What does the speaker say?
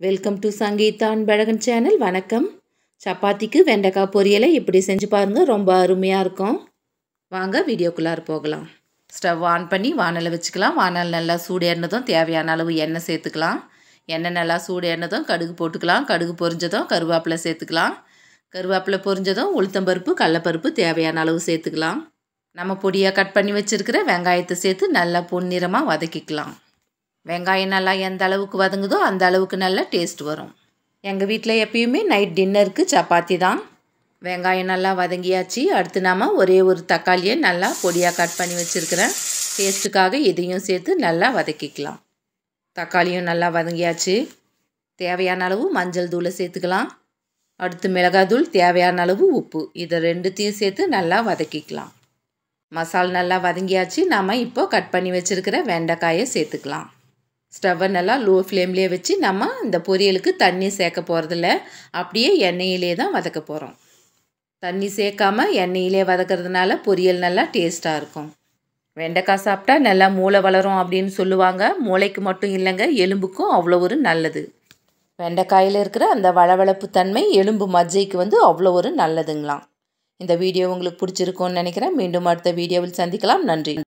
Welcome to Sangeetha Anbazhagan channel. வணக்கம். சப்பாத்திக்கு வெண்டைக்காய் பொரியலை இப்படி செஞ்சு பாருங்கள், ரொம்ப அருமையாக இருக்கும். வாங்க வீடியோக்குள்ளார போகலாம். ஸ்டவ் ஆன் பண்ணி வானலை வச்சுக்கலாம். வானல் நல்லா சூடு ஏறினதும் தேவையான அளவு எண்ணெய் சேர்த்துக்கலாம். எண்ணெய் நல்லா சூடு ஏறினதும் கடுகு போட்டுக்கலாம். கடுகு பொரிஞ்சதும் கருவேப்பிலை சேர்த்துக்கலாம். கருவேப்பிலை பொரிஞ்சதும் உளுத்தம்பருப்பு கடலைப்பருப்பு தேவையான அளவு சேர்த்துக்கலாம். நம்ம பொடியாக கட் பண்ணி வச்சுருக்கிற வெங்காயத்தை சேர்த்து நல்லா பொன்னிறமாக வதக்கிக்கலாம். வெங்காயம் நல்லா எந்த அளவுக்கு வதங்குதோ அந்த அளவுக்கு நல்லா டேஸ்ட் வரும். எங்கள் வீட்டில் எப்பயுமே நைட் டின்னருக்கு சப்பாத்தி தான். வெங்காயம் நல்லா வதங்கியாச்சு. அடுத்து நாம் ஒரே ஒரு தக்காளியை நல்லா பொடியாக கட் பண்ணி வச்சுருக்கிறேன். டேஸ்ட்டுக்காக இதையும் சேர்த்து நல்லா வதக்கிக்கலாம். தக்காளியும் நல்லா வதங்கியாச்சு. தேவையான அளவு மஞ்சள் தூளை சேர்த்துக்கலாம். அடுத்து மிளகாத்தூள், தேவையான அளவு உப்பு, இதை ரெண்டுத்தையும் சேர்த்து நல்லா வதக்கிக்கலாம். மசாலா நல்லா வதங்கியாச்சு. நாம் இப்போ கட் பண்ணி வச்சுருக்கிற வெண்டைக்காயை சேர்த்துக்கலாம். ஸ்டவ்வை நல்லா லோ ஃப்ளேம்லேயே வச்சு நம்ம இந்த பொரியலுக்கு தண்ணி சேர்க்க போகிறதில்ல, அப்படியே எண்ணெயிலே தான் வதக்க போகிறோம். தண்ணி சேர்க்காம எண்ணெயிலே வதக்கிறதுனால பொரியல் நல்லா டேஸ்ட்டாக இருக்கும். வெண்டைக்காய் சாப்பிட்டா நல்லா மூளை வளரும் அப்படின்னு சொல்லுவாங்க. மூளைக்கு மட்டும் இல்லைங்க, எலும்புக்கும் அவ்வளோ ஒரு நல்லது. வெண்டைக்காயில் இருக்கிற அந்த வளவளப்பு தன்மை எலும்பு மஜ்ஜைக்கு அவ்வளோ ஒரு நல்லதுங்களாம். இந்த வீடியோ உங்களுக்கு பிடிச்சிருக்கும்னு நினைக்கிறேன். மீண்டும் அடுத்த வீடியோவில் சந்திக்கலாம். நன்றி.